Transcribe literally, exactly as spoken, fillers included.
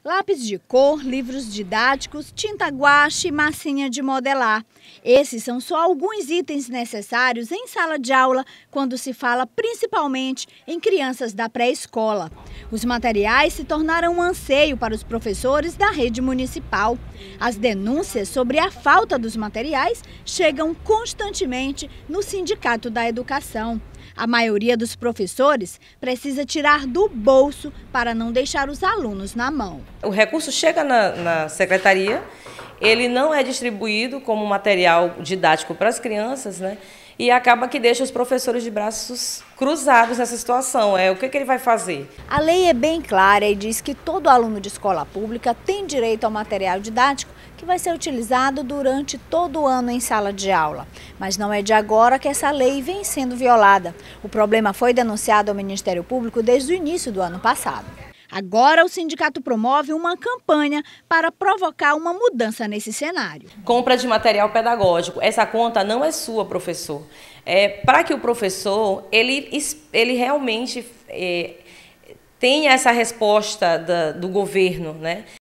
Lápis de cor, livros didáticos, tinta guache e massinha de modelar. Esses são só alguns itens necessários em sala de aula quando se fala principalmente em crianças da pré-escola. Os materiais se tornaram um anseio para os professores da rede municipal. As denúncias sobre a falta dos materiais chegam constantemente no Sindicato da Educação. A maioria dos professores precisa tirar do bolso para não deixar os alunos na mão. O recurso chega na, na secretaria, ele não é distribuído como material didático para as crianças, né? E acaba que deixa os professores de braços cruzados nessa situação. É, o que, que ele vai fazer? A lei é bem clara e diz que todo aluno de escola pública tem direito ao material didático que vai ser utilizado durante todo o ano em sala de aula. Mas não é de agora que essa lei vem sendo violada. O problema foi denunciado ao Ministério Público desde o início do ano passado. Agora o sindicato promove uma campanha para provocar uma mudança nesse cenário. Compra de material pedagógico. Essa conta não é sua, professor. É para que o professor ele, ele realmente é, tenha essa resposta da, do governo, né?